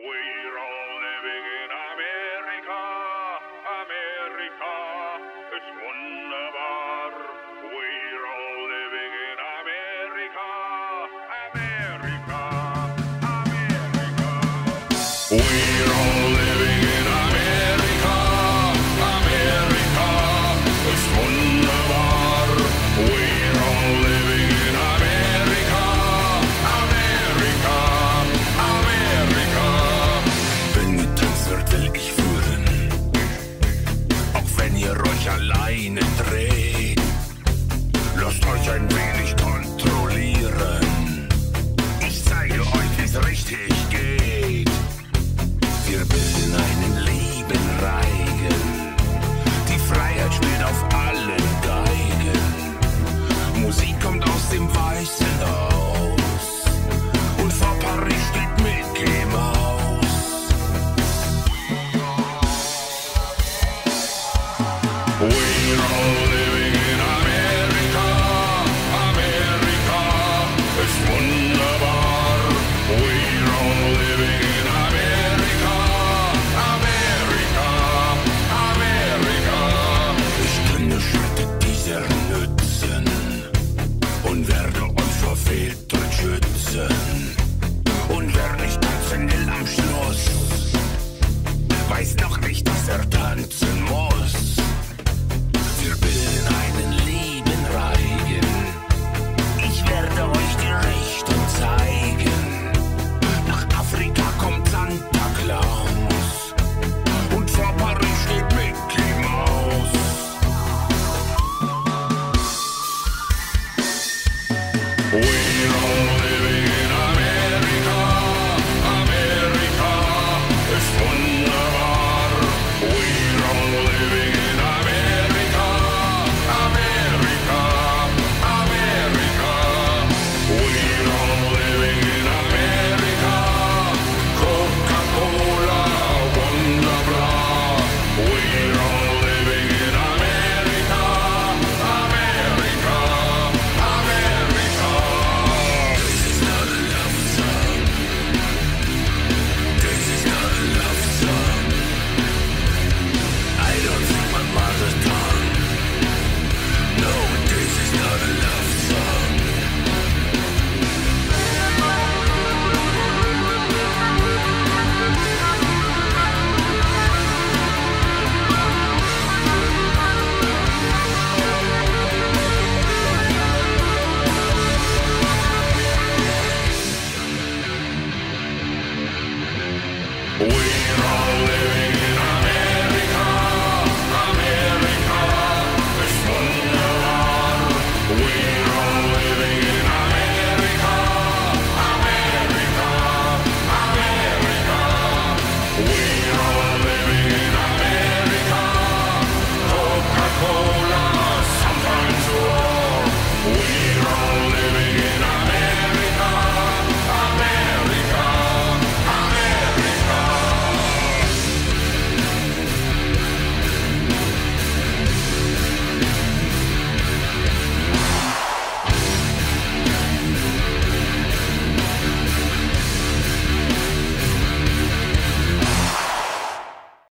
We're all living in Amerika, Amerika ist wunderbar. We're all living in Amerika, Amerika, Amerika. We're all living in Amerika, Amerika ist wunderbar. We're all living in Amerika, Amerika, Amerika. Wenn getanzt wird, will ich führen, auch wenn ihr euch alleine dreht. Lasst euch ein wenig kontrollieren. Ich zeige euch, wie's richtig geht. Wir bilden einen lieben Reigen. Die Freiheit spielt auf allen Geigen. Musik kommt aus dem Weißen Haus. Und vor Paris steht Mickey Maus. We're all living in Amerika, Amerika ist wunderbar. We're all living in Amerika, Amerika, Amerika. Ich kenne Schritte dieser nützen und werde uns vor Fehltritt schützen. Und wer nicht tanzen will am Schluss, weiß noch nicht, dass er tanzen muss. Wir bilden einen lieben Reigen. Ich werde euch die Richtung zeigen. Nach Afrika kommt Santa Claus. Und vor Paris steht Mickey Maus. We're all living in Amerika, Amerika ist wunderbar. We're all living in Amerika, Amerika, Amerika. We're all living in Amerika. Coca-Cola, wunderbar. We're all living in Amerika, Amerika, Amerika. This is not a love song. This is not a love song. I don't speak my mother tongue. No, this is not a love song. We're